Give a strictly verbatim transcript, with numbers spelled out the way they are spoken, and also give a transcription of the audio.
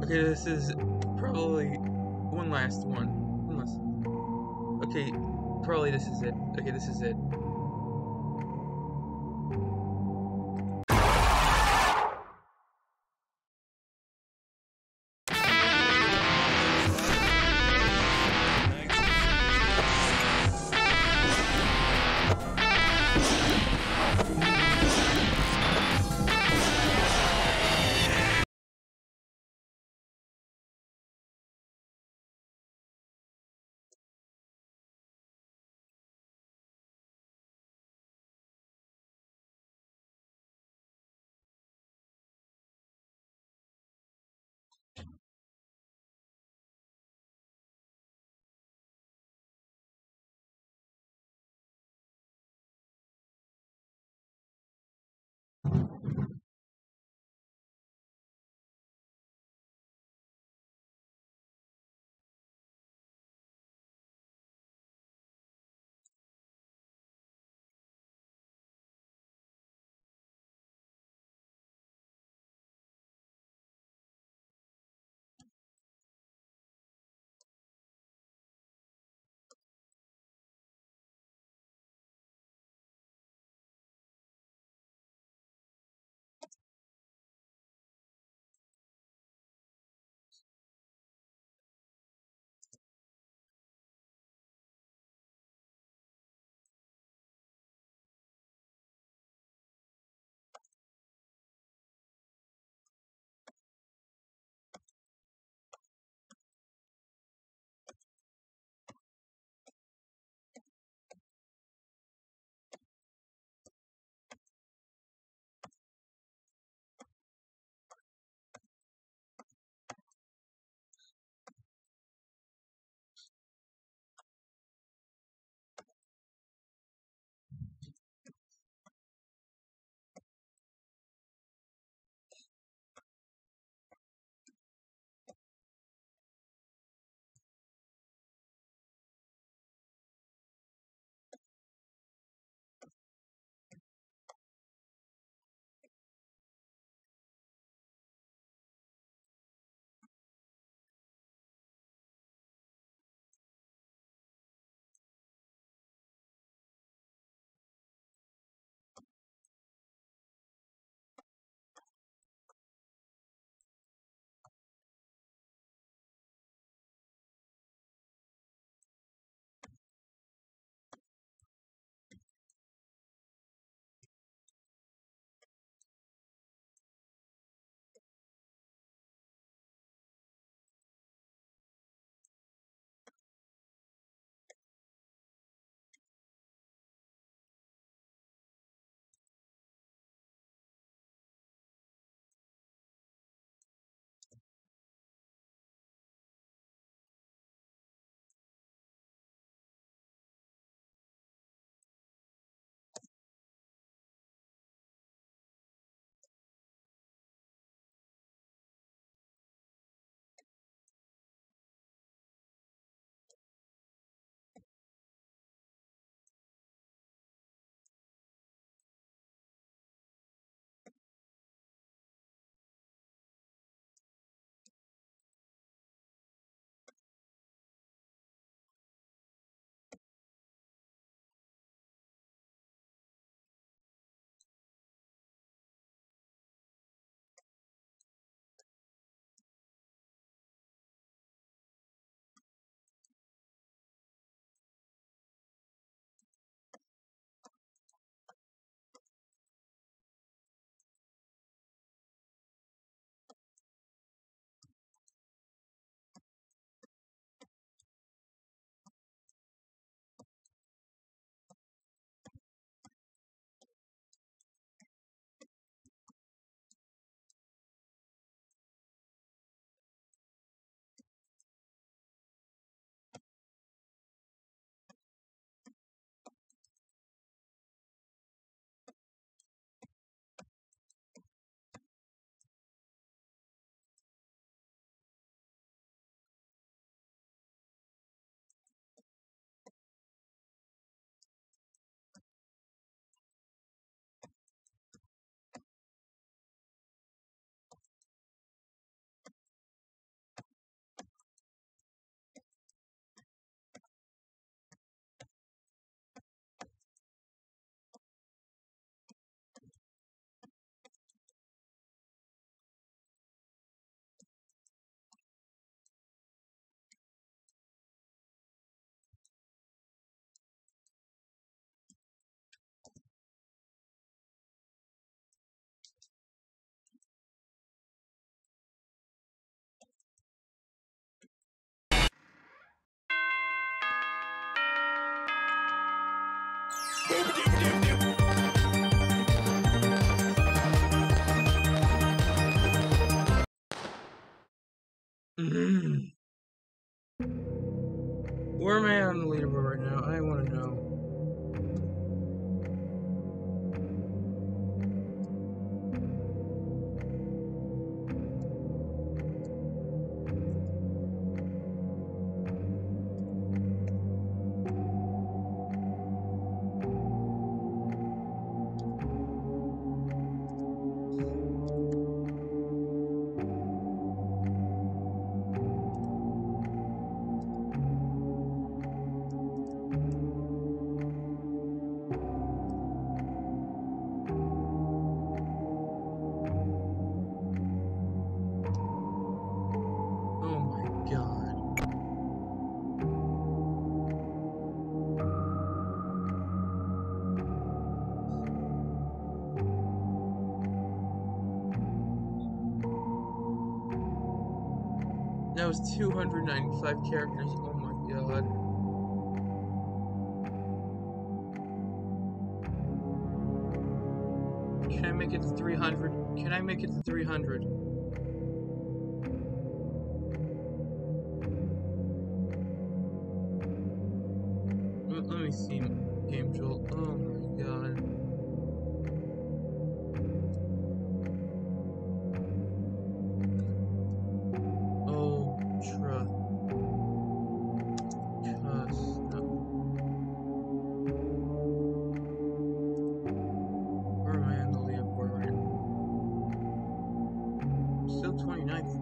Okay, this is probably one last one. One last. Okay, probably this is it. Okay, this is it. Mm. Where am I on the leaderboard right now? I want to know. Oh my god. That was two hundred ninety-five characters. Oh my god. Can I make it to three hundred? Can I make it to three hundred? Let, let me see, Game Jolt. Oh my god. Oh, trust. Trust. No. Where am I on the leaderboard right now? Still twenty-ninth.